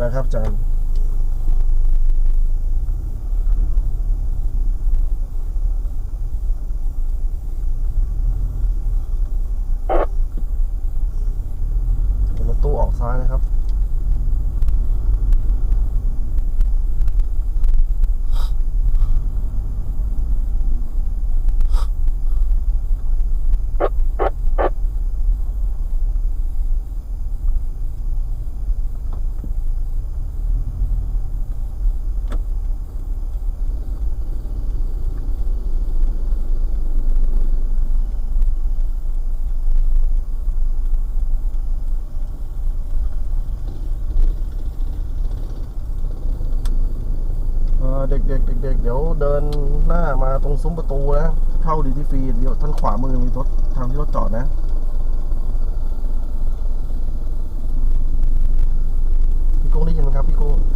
แล้วครับอาจารย์รถตู้ออกซ้ายนะครับเด็กๆเด็กๆเดี๋ยวเดินหน้ามาตรงซุ้มประตูนะเข้าดีที่ฟรีเดี๋ยวท่านขวามือมีรถทางที่รถจอดนะพี่กุ้งได้ยินไหมครับพี่กุ้ง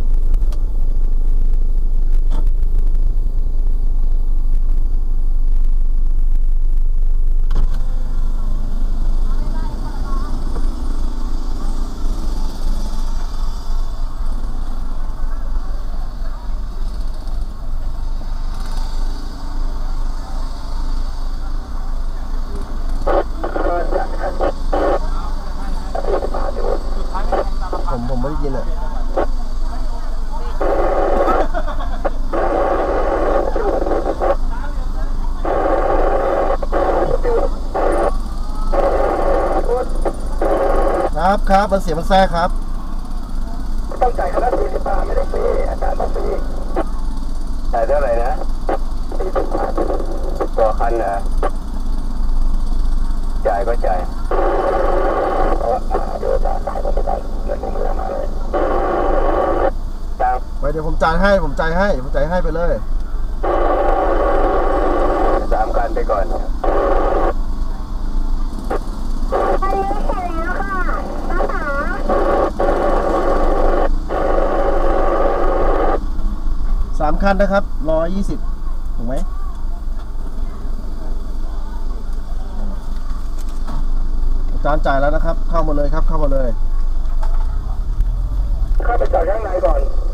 ผมไม่ได้ยินอ่ะครับมันเสียมันแทรกครับต้องจ่ายคณะ40 บาทไม่ได้ฟรีอาจารย์บอกฟรีจ่ายเท่าไหร่นะ40 บาทต่อคันนะจ่ายก็จ่ายเดี๋ยวจ่ายก็ไม่ได้เงินผมไม่ได้มาเลยไปเดี๋ยวผมจ่ายให้ไปเลย 3 คันไปก่อน 3 คันนะครับ120ถูกไหมอาจารย์จ่ายแล้วนะครับเข้ามาเลยครับเข้ามาเลยเข้าไปจอดข้างในก่อน